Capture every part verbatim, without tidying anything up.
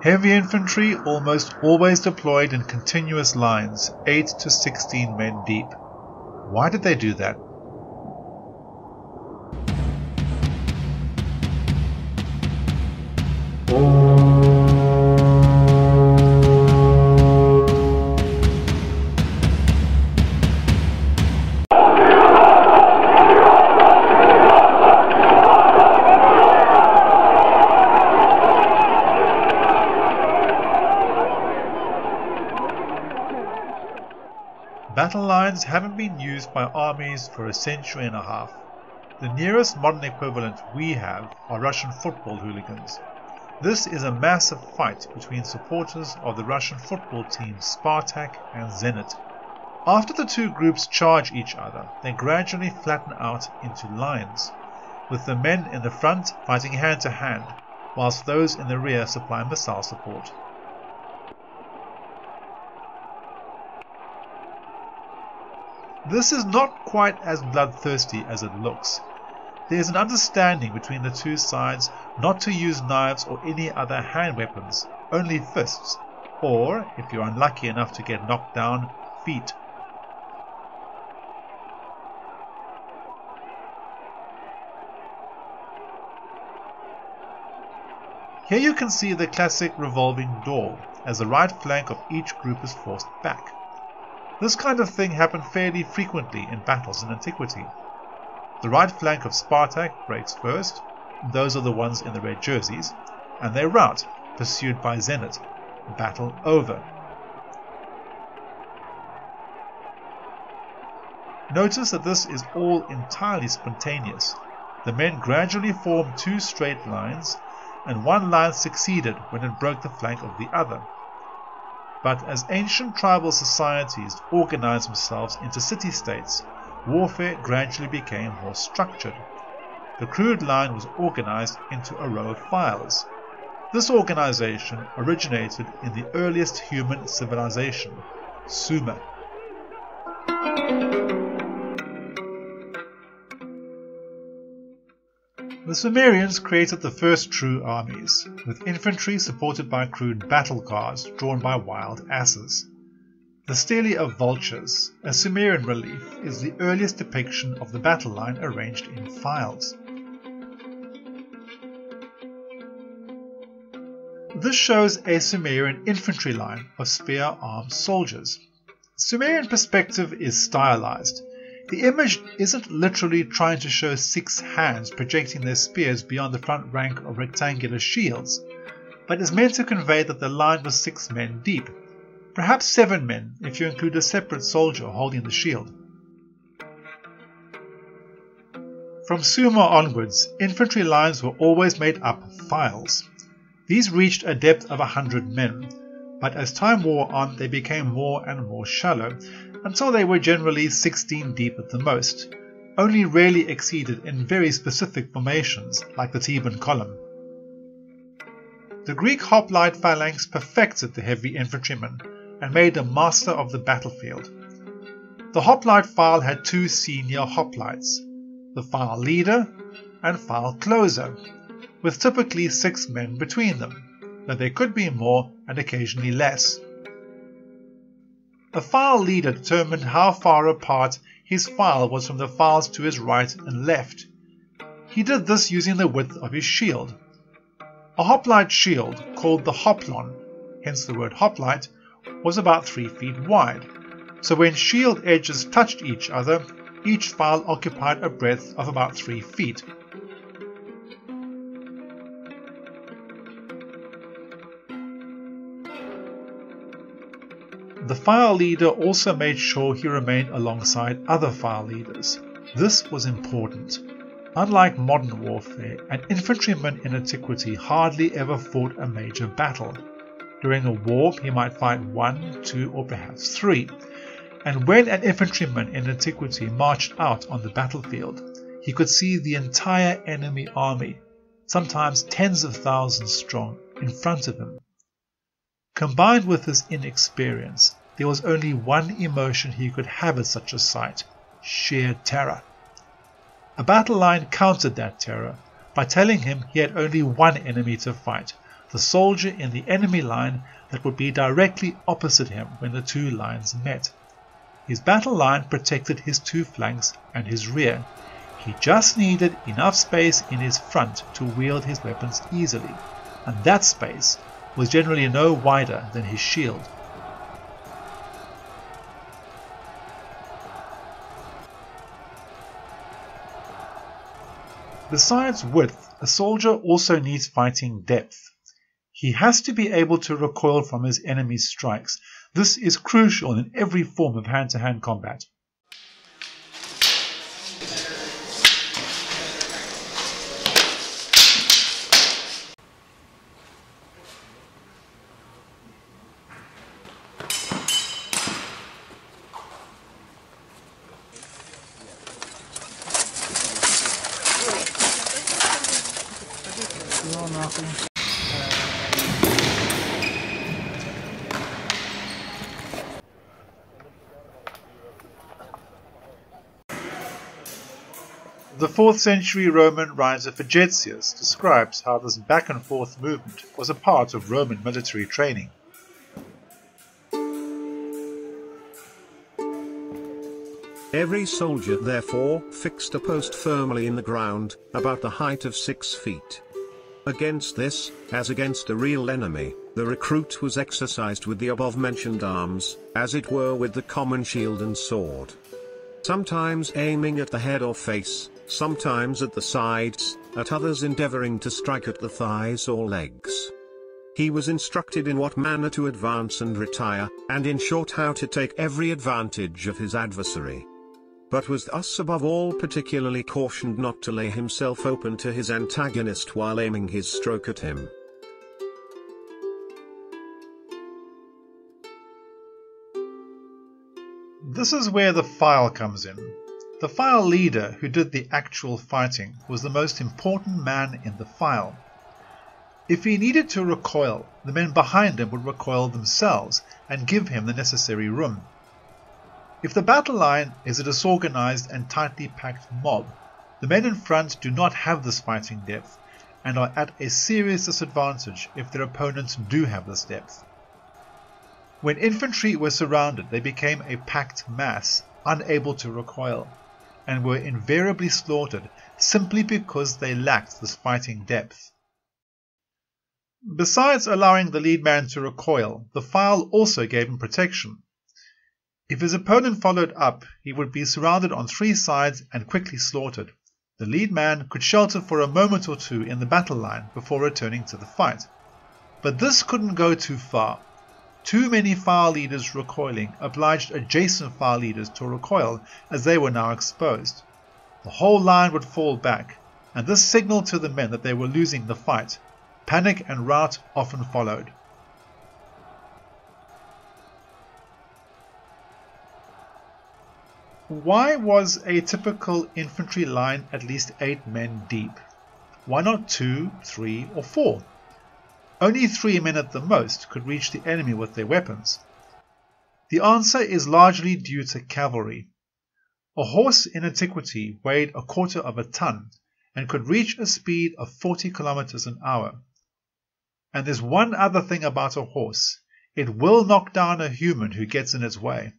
Heavy infantry almost always deployed in continuous lines, eight to sixteen men deep. Why did they do that? Battle lines haven't been used by armies for a century and a half. The nearest modern equivalent we have are Russian football hooligans. This is a massive fight between supporters of the Russian football teams Spartak and Zenit. After the two groups charge each other, they gradually flatten out into lines, with the men in the front fighting hand to hand, whilst those in the rear supply missile support. This is not quite as bloodthirsty as it looks. There is an understanding between the two sides not to use knives or any other hand weapons, only fists, or, if you're unlucky enough to get knocked down, feet. Here you can see the classic revolving door, as the right flank of each group is forced back. This kind of thing happened fairly frequently in battles in Antiquity. The right flank of Spartak breaks first, those are the ones in the red jerseys, and they rout, pursued by Zenit. Battle over. Notice that this is all entirely spontaneous. The men gradually formed two straight lines, and one line succeeded when it broke the flank of the other. But as ancient tribal societies organized themselves into city-states, warfare gradually became more structured. The crude line was organized into a row of files. This organization originated in the earliest human civilization, Sumer. The Sumerians created the first true armies, with infantry supported by crude battle cars drawn by wild asses. The stele of vultures, a Sumerian relief, is the earliest depiction of the battle line arranged in files. This shows a Sumerian infantry line of spear-armed soldiers. Sumerian perspective is stylized. The image isn't literally trying to show six hands projecting their spears beyond the front rank of rectangular shields, but is meant to convey that the line was six men deep, perhaps seven men if you include a separate soldier holding the shield. From Sumer onwards, infantry lines were always made up of files. These reached a depth of a hundred men, but as time wore on they became more and more shallow, until they were generally sixteen deep at the most, only rarely exceeded in very specific formations like the Theban column. The Greek hoplite phalanx perfected the heavy infantryman and made a master of the battlefield. The hoplite file had two senior hoplites, the file leader and file closer, with typically six men between them, though there could be more and occasionally less. A file leader determined how far apart his file was from the files to his right and left. He did this using the width of his shield. A hoplite shield, called the hoplon, hence the word hoplite, was about three feet wide, so when shield edges touched each other, each file occupied a breadth of about three feet. The file leader also made sure he remained alongside other file leaders. This was important. Unlike modern warfare, an infantryman in Antiquity hardly ever fought a major battle. During a war, he might fight one, two, or perhaps three. And when an infantryman in Antiquity marched out on the battlefield, he could see the entire enemy army, sometimes tens of thousands strong, in front of him. Combined with his inexperience, there was only one emotion he could have at such a sight: sheer terror. A battle line countered that terror by telling him he had only one enemy to fight, the soldier in the enemy line that would be directly opposite him when the two lines met. His battle line protected his two flanks and his rear. He just needed enough space in his front to wield his weapons easily, and that space was generally no wider than his shield. Besides width, a soldier also needs fighting depth. He has to be able to recoil from his enemy's strikes. This is crucial in every form of hand-to-hand combat. The fourth century Roman writer Vegetius describes how this back and forth movement was a part of Roman military training. Every soldier therefore fixed a post firmly in the ground, about the height of six feet. Against this, as against a real enemy, the recruit was exercised with the above-mentioned arms, as it were with the common shield and sword. Sometimes aiming at the head or face, sometimes at the sides, at others endeavoring to strike at the thighs or legs. He was instructed in what manner to advance and retire, and in short how to take every advantage of his adversary. But was thus above all particularly cautioned not to lay himself open to his antagonist while aiming his stroke at him. This is where the file comes in. The file leader who did the actual fighting was the most important man in the file. If he needed to recoil, the men behind him would recoil themselves and give him the necessary room. If the battle line is a disorganized and tightly packed mob, the men in front do not have this fighting depth and are at a serious disadvantage if their opponents do have this depth. When infantry were surrounded, they became a packed mass, unable to recoil, and were invariably slaughtered simply because they lacked this fighting depth. Besides allowing the lead man to recoil, the file also gave him protection. If his opponent followed up, he would be surrounded on three sides and quickly slaughtered. The lead man could shelter for a moment or two in the battle line before returning to the fight. But this couldn't go too far. Too many file leaders recoiling obliged adjacent file leaders to recoil as they were now exposed. The whole line would fall back, and this signaled to the men that they were losing the fight. Panic and rout often followed. Why was a typical infantry line at least eight men deep? Why not two, three, or four? Only three men at the most could reach the enemy with their weapons. The answer is largely due to cavalry. A horse in antiquity weighed a quarter of a ton and could reach a speed of forty kilometers an hour. And there's one other thing about a horse: it will knock down a human who gets in its way.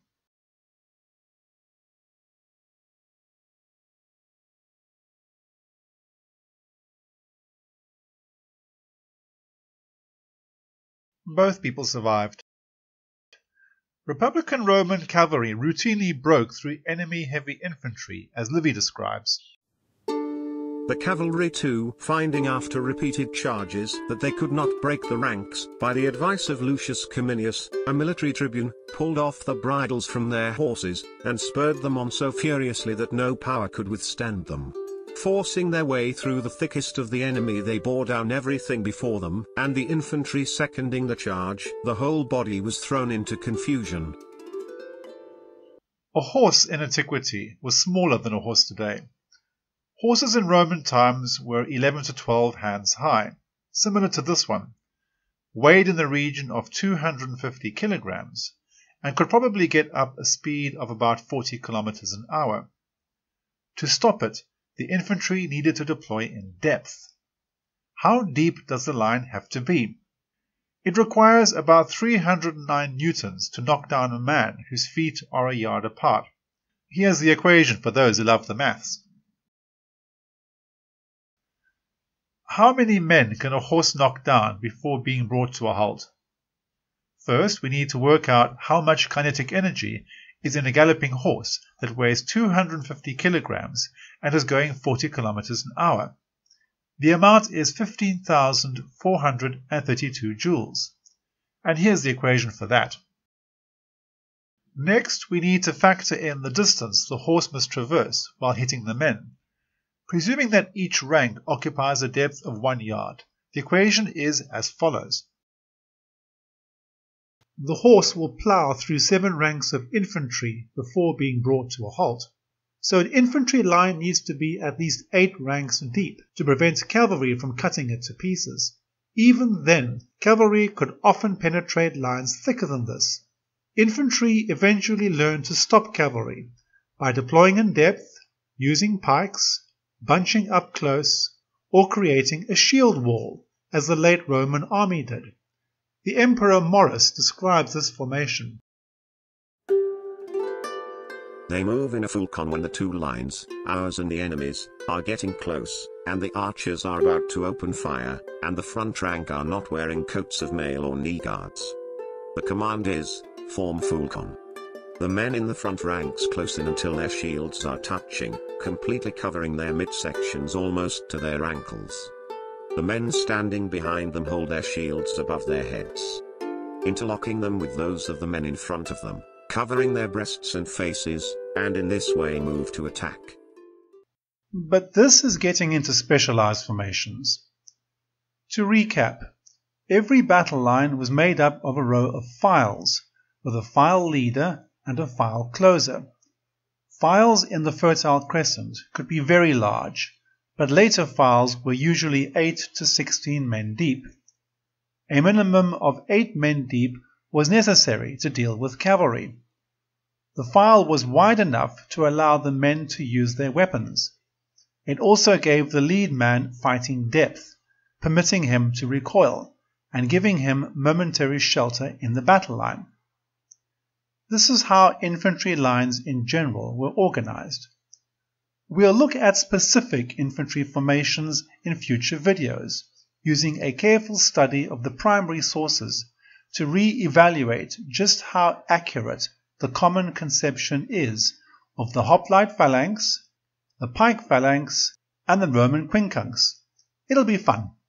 Both people survived. Republican Roman cavalry routinely broke through enemy heavy infantry, as Livy describes. The cavalry too, finding after repeated charges that they could not break the ranks, by the advice of Lucius Cominius, a military tribune, pulled off the bridles from their horses, and spurred them on so furiously that no power could withstand them. Forcing their way through the thickest of the enemy, they bore down everything before them, and the infantry seconding the charge, the whole body was thrown into confusion. A horse in antiquity was smaller than a horse today. Horses in Roman times were eleven to twelve hands high, similar to this one, weighed in the region of two hundred fifty kilograms, and could probably get up a speed of about forty kilometers an hour. To stop it, the infantry needed to deploy in depth. How deep does the line have to be? It requires about three hundred nine newtons to knock down a man whose feet are a yard apart. Here's the equation for those who love the maths. How many men can a horse knock down before being brought to a halt? First, we need to work out how much kinetic energy is in a galloping horse that weighs two hundred fifty kilograms and is going forty kilometers an hour. The amount is fifteen thousand four hundred thirty-two joules. And here's the equation for that. Next, we need to factor in the distance the horse must traverse while hitting the men. Presuming that each rank occupies a depth of one yard, the equation is as follows. The horse will plough through seven ranks of infantry before being brought to a halt. So an infantry line needs to be at least eight ranks deep to prevent cavalry from cutting it to pieces. Even then, cavalry could often penetrate lines thicker than this. Infantry eventually learned to stop cavalry by deploying in depth, using pikes, bunching up close, or creating a shield wall, as the late Roman army did. The Emperor Maurus describes this formation. They move in a full con when the two lines, ours and the enemy's, are getting close, and the archers are about to open fire, and the front rank are not wearing coats of mail or knee guards. The command is, form full con. The men in the front ranks close in until their shields are touching, completely covering their midsections almost to their ankles. The men standing behind them hold their shields above their heads, interlocking them with those of the men in front of them, covering their breasts and faces, and in this way move to attack. But this is getting into specialized formations. To recap, every battle line was made up of a row of files, with a file leader and a file closer. Files in the Fertile Crescent could be very large, but later files were usually eight to sixteen men deep. A minimum of eight men deep was necessary to deal with cavalry. The file was wide enough to allow the men to use their weapons. It also gave the lead man fighting depth, permitting him to recoil, and giving him momentary shelter in the battle line. This is how infantry lines in general were organized. We'll look at specific infantry formations in future videos, using a careful study of the primary sources to re-evaluate just how accurate the common conception is of the hoplite phalanx, the pike phalanx, and the Roman quincunx. It'll be fun.